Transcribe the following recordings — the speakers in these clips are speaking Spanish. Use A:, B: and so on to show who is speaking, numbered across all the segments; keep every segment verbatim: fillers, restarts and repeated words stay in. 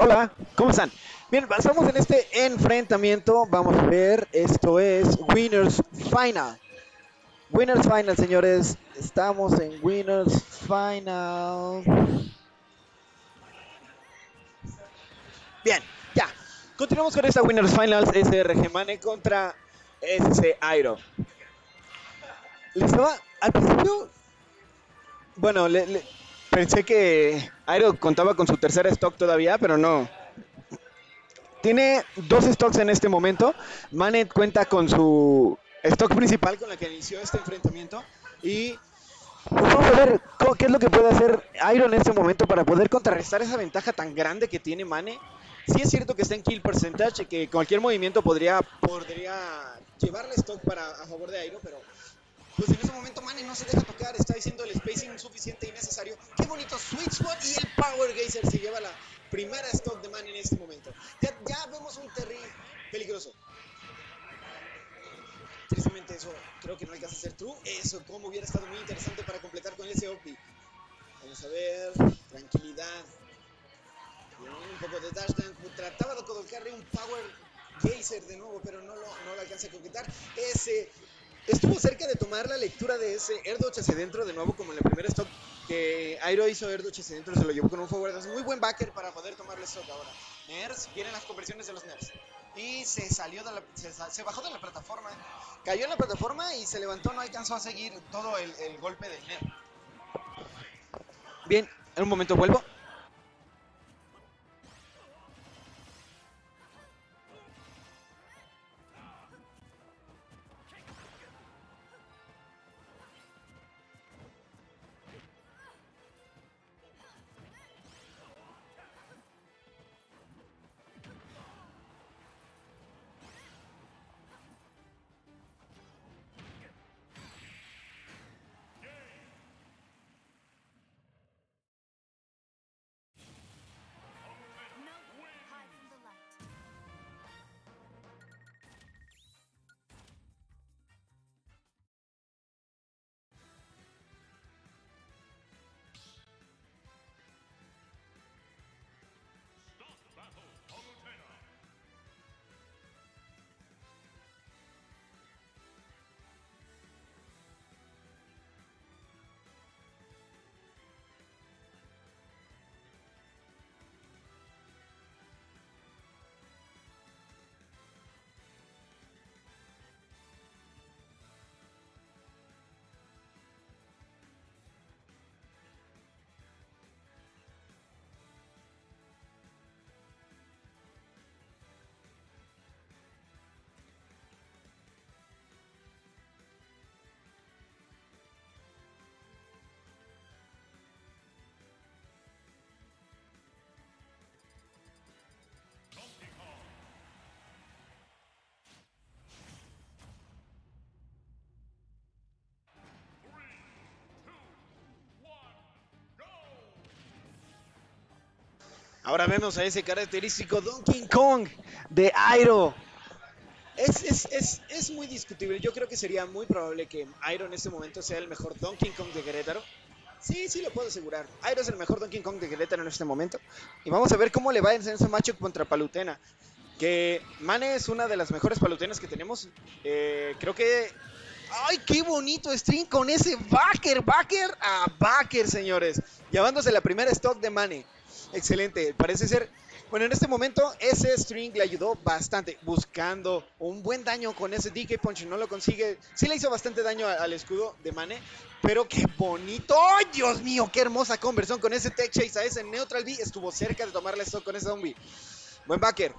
A: Hola, ¿cómo están? Bien, estamos en este enfrentamiento. Vamos a ver, esto es Winners Final. Winners Final, señores. Estamos en Winners Final. Bien, ya. Continuamos con esta Winners Finals. S R G Mane contra S C Airo. Le estaba, al principio, bueno, le, le, pensé que Airo contaba con su tercera stock todavía, pero no. Tiene dos stocks en este momento. Mane cuenta con su stock principal con la que inició este enfrentamiento. Y pues vamos a ver qué es lo que puede hacer Airo en este momento para poder contrarrestar esa ventaja tan grande que tiene Mane. Sí es cierto que está en kill percentage, que cualquier movimiento podría, podría llevarle stock para, a favor de Airo, pero pues en ese momento Mane no se deja tocar, está diciendo el spacing suficiente y necesario. Qué bonito sweet spot y el Power Geyser se lleva la primera stock de Mane en este momento. Ya, ya vemos un Terry peligroso. Tristemente eso creo que no alcanza a ser true. Eso como hubiera estado muy interesante para completar con ese O P. Vamos a ver, tranquilidad. Bien, un poco de dash dance. Trataba de colocarle un Power Geyser de nuevo, pero no lo, no lo alcanza a concretar. Ese estuvo cerca de tomar la lectura de ese Erdotch hacia dentro de nuevo, como en la primera stock que Airo hizo Erdotch hacia dentro, se lo llevó con un forward. Es muy buen backer para poder tomarle stock ahora. Ners, vienen las conversiones de los Ners. Y se salió de la, se, se bajó de la plataforma, cayó en la plataforma y se levantó, no alcanzó a seguir todo el, el golpe del Ner. Bien, en un momento vuelvo. Ahora vemos a ese característico Donkey Kong de Airo. Es, es, es, es muy discutible. Yo creo que sería muy probable que Airo en este momento sea el mejor Donkey Kong de Querétaro. Sí, sí lo puedo asegurar. Airo es el mejor Donkey Kong de Querétaro en este momento. Y vamos a ver cómo le va en ese matchup contra Palutena. Que Mane es una de las mejores palutenas que tenemos. Eh, creo que... ¡Ay, qué bonito string con ese backer! Backer a backer, señores. Llevándose la primera stock de Mane. Excelente. Parece ser... Bueno, en este momento ese string le ayudó bastante, buscando un buen daño con ese D K Punch, no lo consigue, sí le hizo bastante daño al escudo de Mane, pero qué bonito, ¡oh, Dios mío, qué hermosa conversión con ese Tech Chase a ese Neutral B, estuvo cerca de tomarle esto con ese zombie, buen backer,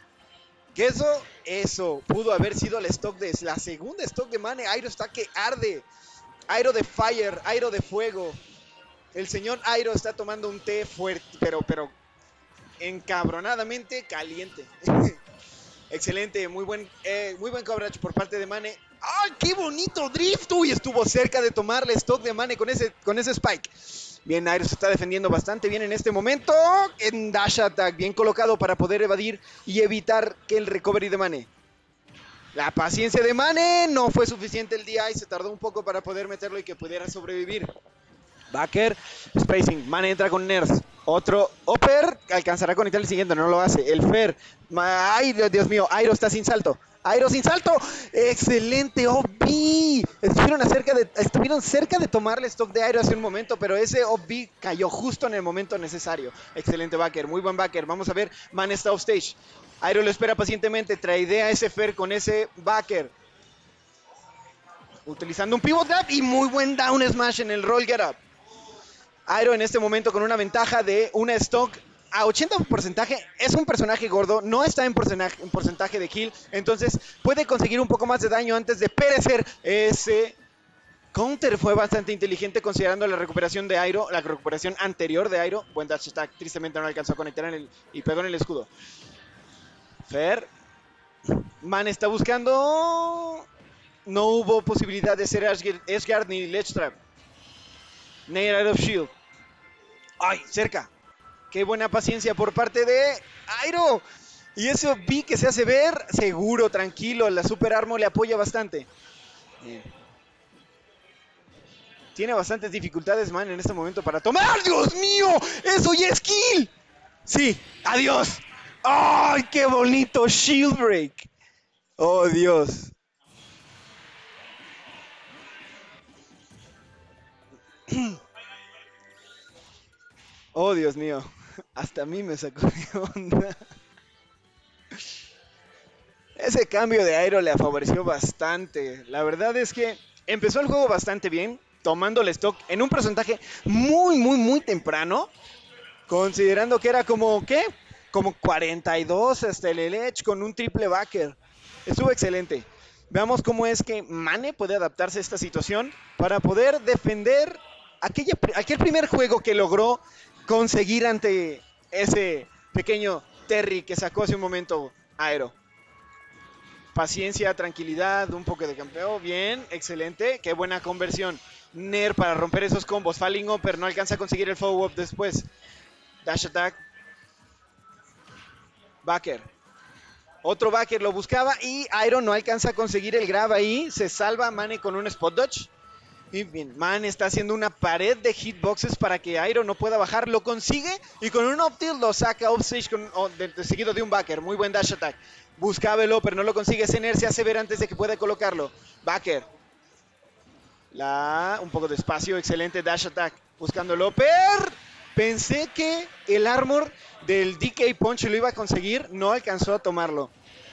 A: que eso, eso, pudo haber sido el stock de, la segunda stock de Mane. Airo está que arde, Airo de fire, Airo de fuego, el señor Airo está tomando un té fuerte, pero, pero, encabronadamente caliente. Excelente, muy buen, eh, muy buen coverage por parte de Mane. ¡Ay, qué bonito drift! Uy, estuvo cerca de tomarle stock de Mane con ese, con ese spike. Bien, Airo se está defendiendo bastante bien en este momento. En dash attack, bien colocado para poder evadir y evitar que el recovery de Mane. La paciencia de Mane no fue suficiente el D I, se tardó un poco para poder meterlo y que pudiera sobrevivir. Backer, spacing, Mane entra con Ners. Otro upper, alcanzará a conectar el siguiente, no lo hace. El Fer, ay Dios mío, Airo está sin salto. Airo sin salto, excelente O B. Estuvieron, cerca de, estuvieron cerca de tomarle stock de Airo hace un momento, pero ese O B cayó justo en el momento necesario. Excelente backer, muy buen backer. Vamos a ver, Man está offstage. Airo lo espera pacientemente, traidea a ese Fer con ese backer. Utilizando un pivot grab y muy buen down smash en el roll get up. Airo en este momento con una ventaja de una stock a ochenta por ciento. Es un personaje gordo, no está en porcentaje, en porcentaje de kill, entonces puede conseguir un poco más de daño antes de perecer. Ese counter fue bastante inteligente considerando la recuperación de Airo, la recuperación anterior de Airo. Buen dash attack, tristemente no alcanzó a conectar en el, y pegó en el escudo. Fer, Man está buscando, no hubo posibilidad de ser Edgeguard ni Ledge Trap. Nair out of shield. ¡Ay! Cerca. ¡Qué buena paciencia por parte de Airo! Y ese O B que se hace ver seguro, tranquilo. La Super Armor le apoya bastante. Bien. Tiene bastantes dificultades, man, en este momento para tomar. ¡Dios mío! ¡Eso ya es kill! Sí, adiós. ¡Ay, qué bonito shield break! ¡Oh, Dios! ¡Oh, Dios mío! Hasta a mí me sacó de onda. Ese cambio de Airo le favoreció bastante. La verdad es que empezó el juego bastante bien, tomando el stock en un porcentaje muy, muy, muy temprano. Considerando que era como, ¿qué? Como cuarenta y dos hasta el Edge con un triple backer. Estuvo excelente. Veamos cómo es que Mane puede adaptarse a esta situación para poder defender aquella, aquel primer juego que logró conseguir ante ese pequeño Terry que sacó hace un momento Aero. Paciencia, tranquilidad, un poco de campeón. Bien, excelente. Qué buena conversión. Nair para romper esos combos. Falling Upper no alcanza a conseguir el follow-up después. Dash attack. Backer. Otro backer lo buscaba y Airo no alcanza a conseguir el grab ahí. Se salva Mane con un spot dodge. Y bien, Mane está haciendo una pared de hitboxes para que Airo no pueda bajar. Lo consigue y con un up tilt lo saca offstage con, oh, de, de, seguido de un backer. Muy buen dash attack. Buscaba el upper, no lo consigue. Ese Nair se hace ver antes de que pueda colocarlo. Backer. La, un poco de espacio, excelente dash attack. Buscando el upper. Pensé que el armor del D K Punch lo iba a conseguir, no alcanzó a tomarlo.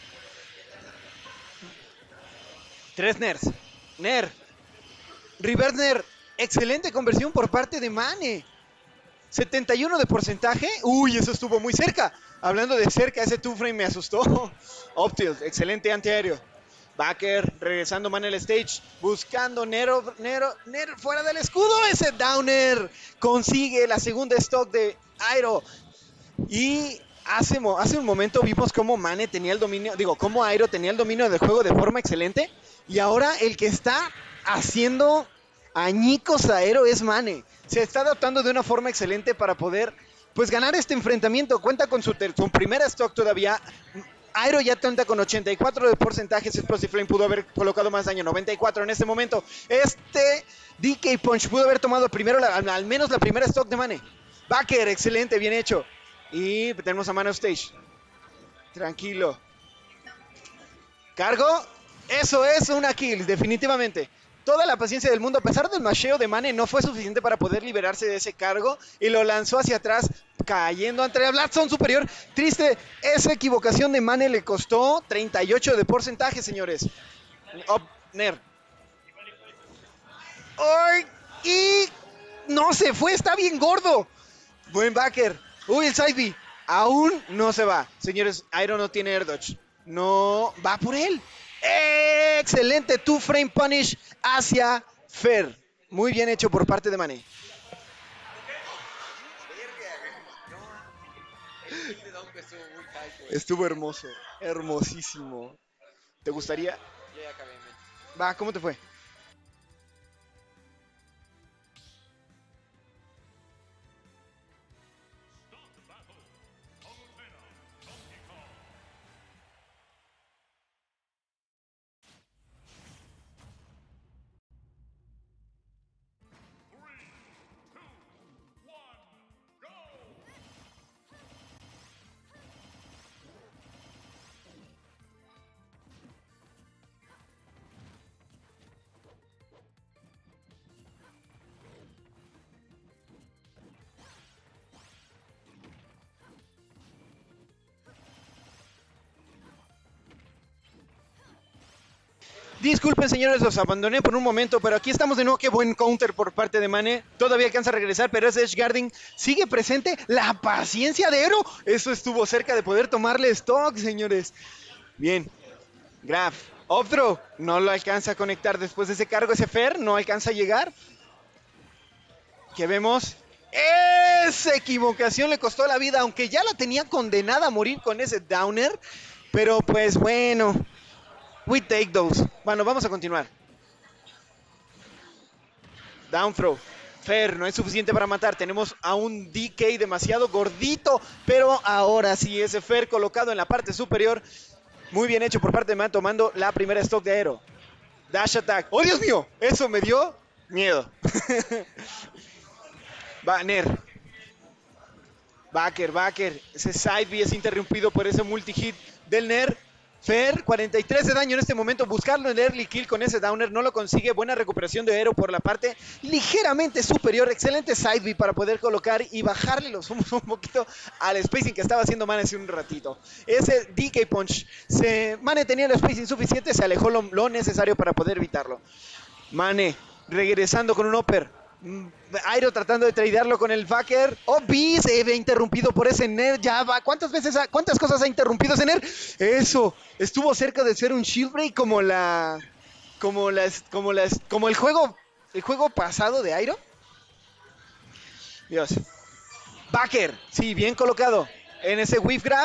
A: Tres Nairs. Nair. Reverse Nair. Excelente conversión por parte de Mane. setenta y uno de porcentaje. Uy, eso estuvo muy cerca. Hablando de cerca, ese two frame me asustó. Up tilt, excelente antiaéreo. Backer, regresando Mane al stage, buscando Nero, Nero, Nero fuera del escudo, ese downer, consigue la segunda stock de Airo. Y hace, hace un momento vimos cómo Mane tenía el dominio, digo, cómo Airo tenía el dominio del juego de forma excelente. Y ahora el que está haciendo añicos a Airo es Mane. Se está adaptando de una forma excelente para poder, pues, ganar este enfrentamiento. Cuenta con su, su primera stock todavía. Airo ya cuenta con ochenta y cuatro de porcentajes. Explosive Flame pudo haber colocado más daño, noventa y cuatro en este momento. Este D K Punch pudo haber tomado primero la, al menos la primera stock de Mane. Backer, excelente, bien hecho. Y tenemos a Mane off stage. Tranquilo. Cargo. Eso es una kill, definitivamente. Toda la paciencia del mundo, a pesar del masheo de Mane, no fue suficiente para poder liberarse de ese cargo y lo lanzó hacia atrás, cayendo ante la Bloodstone superior. Triste, esa equivocación de Mane le costó treinta y ocho de porcentaje, señores. Up, Nair. ¡Ay! Y no se fue, está bien gordo. Buen backer. Uy, el side B. Aún no se va. Señores, Airo no tiene air dodge. No va por él. Excelente two frame punish hacia Fer. Muy bien hecho por parte de Mane. Estuvo hermoso, hermosísimo. ¿Te gustaría?
B: Ya acabé.
A: Va, ¿cómo te fue? Disculpen, señores, los abandoné por un momento, pero aquí estamos de nuevo. Qué buen counter por parte de Mane. Todavía alcanza a regresar, pero ese Edge Guarding sigue presente. La paciencia de Aero. Eso estuvo cerca de poder tomarle stock, señores. Bien. Graf. Off throw. No lo alcanza a conectar después de ese cargo. Ese Fer no alcanza a llegar. ¿Qué vemos? Esa equivocación le costó la vida, aunque ya la tenía condenada a morir con ese downer. Pero pues bueno, we take those. Bueno, vamos a continuar. Down throw. Fer, no es suficiente para matar. Tenemos a un D K demasiado gordito, pero ahora sí, ese Fer colocado en la parte superior. Muy bien hecho por parte de Man, tomando la primera stock de Aero. Dash attack. ¡Oh, Dios mío! Eso me dio miedo. Va, Ner. Backer, Backer. Ese side B es interrumpido por ese multi-hit del Ner. Fer, cuarenta y tres de daño en este momento. Buscarlo en el early kill con ese downer. No lo consigue. Buena recuperación de Aero por la parte ligeramente superior. Excelente side B para poder colocar y bajarle los humos un poquito al spacing que estaba haciendo Mane hace un ratito. Ese D K Punch. Se, Mane tenía el spacing suficiente. Se alejó lo, lo necesario para poder evitarlo. Mane regresando con un upper. Aero tratando de tradearlo con el Backer. Oh, B se ve interrumpido por ese Ner. Ya va. ¿Cuántas veces, ha, cuántas cosas ha interrumpido ese Ner? Eso. Estuvo cerca de ser un shield break como la, como las, como las, como el juego, el juego pasado de Aero. Dios. Backer. Sí, bien colocado en ese whiff grab.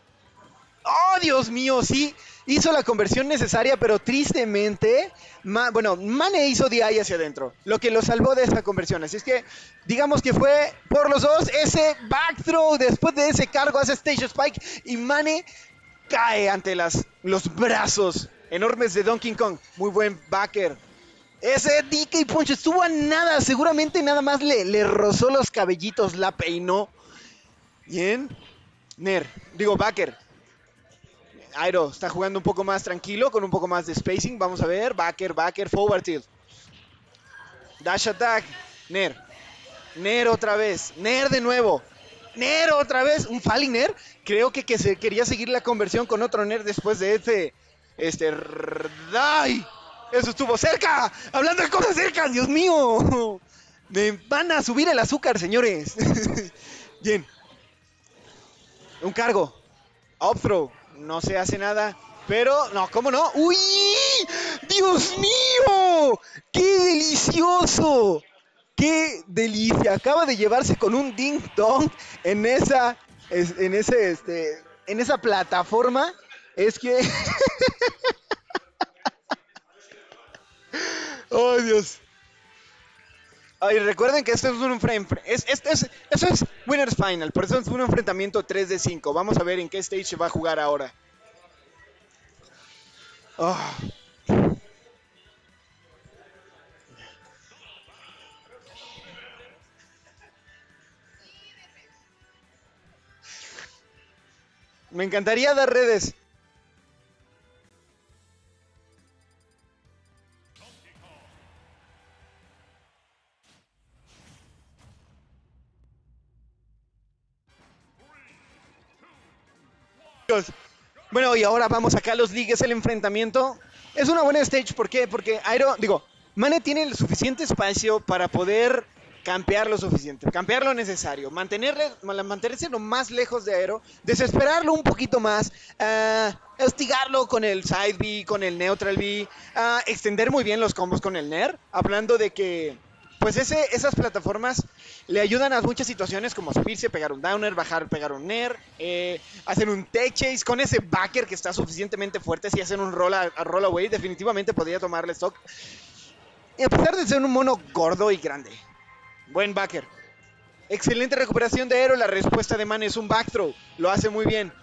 A: Oh, Dios mío, sí. Hizo la conversión necesaria, pero tristemente, ma, bueno, Mane hizo D I hacia adentro, lo que lo salvó de esa conversión. Así es que, digamos que fue por los dos, ese back throw, después de ese cargo, hace stage spike, y Mane cae ante las, los brazos enormes de Donkey Kong. Muy buen backer. Ese D K Punch estuvo a nada, seguramente nada más le, le rozó los cabellitos, la peinó. Bien. Ner, digo backer. Aero está jugando un poco más tranquilo, con un poco más de spacing. Vamos a ver. Backer, backer, forward tilt. Dash attack. Ner. Ner otra vez. Ner de nuevo. Ner otra vez. Un falling Ner. Creo que, que se quería seguir la conversión con otro Ner después de este. Este. ¡Ay! Eso estuvo cerca. Hablando de cosas cercas, Dios mío. Me van a subir el azúcar, señores. Bien. Un cargo. Up throw. No se hace nada, pero no, ¿cómo no? ¡Uy! ¡Dios mío! ¡Qué delicioso! ¡Qué delicia! Acaba de llevarse con un ding dong en esa, en ese, este, en esa plataforma. Es que, ¡oh, Dios! Ay, recuerden que esto es un frame, es, es, es, eso es Winners Final, por eso es un enfrentamiento tres de cinco. Vamos a ver en qué stage va a jugar ahora. Oh. Me encantaría dar redes. Bueno, y ahora vamos acá a los League, es el enfrentamiento. Es una buena stage, ¿por qué? Porque Aero, digo, Mane tiene el suficiente espacio para poder campear lo suficiente, campear lo necesario, mantenerle, mantenerse lo más lejos de Aero, desesperarlo un poquito más, uh, hostigarlo con el side B, con el neutral B, uh, extender muy bien los combos con el Ner, hablando de que pues ese, esas plataformas le ayudan a muchas situaciones como subirse, pegar un downer, bajar, pegar un Ner, eh, hacer un tech chase con ese backer que está suficientemente fuerte. Si hacen un roll, a, a roll away, definitivamente podría tomarle stock. Y a pesar de ser un mono gordo y grande. Buen backer. Excelente recuperación de Aero. La respuesta de Mane es un back throw. Lo hace muy bien.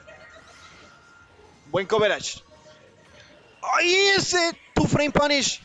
A: Buen coverage. ¡Ay, ese two frame punish!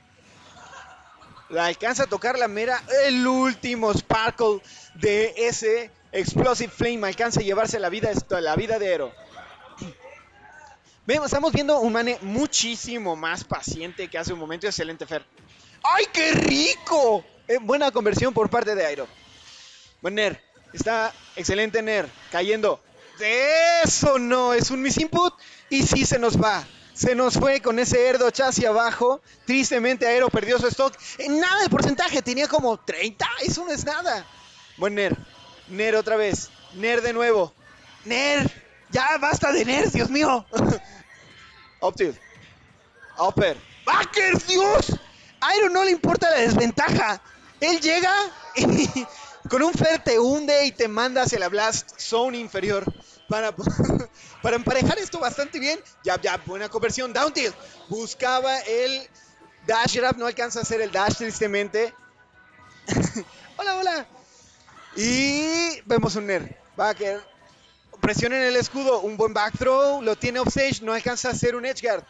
A: La alcanza a tocar la mera, el último sparkle de ese Explosive Flame. Alcanza a llevarse la vida, la vida de Aero. Vemos, estamos viendo un Mane muchísimo más paciente que hace un momento. Excelente, Fer. ¡Ay, qué rico! Eh, buena conversión por parte de Aero. Buen Ner. Está excelente Ner. Cayendo. Eso no, es un misinput. Y sí se nos va. Se nos fue con ese air dodge hacia abajo. Tristemente Aero perdió su stock. En nada de porcentaje, tenía como treinta. Eso no es nada. Buen Ner. Ner otra vez. Ner de nuevo. Ner. Ya basta de Ner, Dios mío. Up tilt. Upper. ¡Backer, Dios! Aero no le importa la desventaja. Él llega y con un Fer te hunde y te manda hacia la Blast Zone inferior. Para, para emparejar esto bastante bien. Ya, ya, buena conversión. Down tilt. Buscaba el dash grab. No alcanza a hacer el dash, tristemente. Hola, hola. Y vemos un Ner. Backer. Presión en el escudo. Un buen back throw. Lo tiene offstage. No alcanza a hacer un edge guard.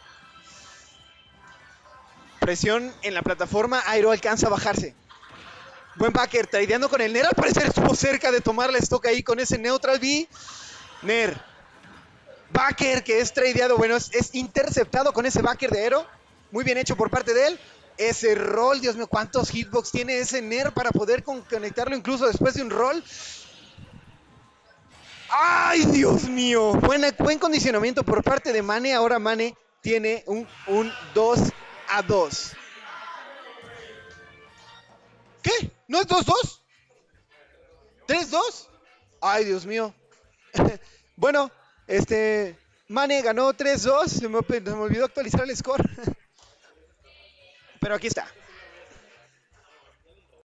A: Presión en la plataforma. Aero alcanza a bajarse. Buen backer. Tradeando con el Ner. Al parecer estuvo cerca de tomar la stock ahí con ese neutral B. Ner. Backer que es tradeado. Bueno, es, es interceptado con ese backer de Aero. Muy bien hecho por parte de él. Ese roll, Dios mío, cuántos hitbox tiene ese Ner para poder con conectarlo incluso después de un roll. ¡Ay, Dios mío! Buena, buen condicionamiento por parte de Mane. Ahora Mane tiene un, un dos a dos. ¿Qué? ¿No es dos dos? ¿tres dos? ¡Ay, Dios mío! Bueno, este... Mane ganó tres dos. Se me, se me olvidó actualizar el score. Pero aquí está.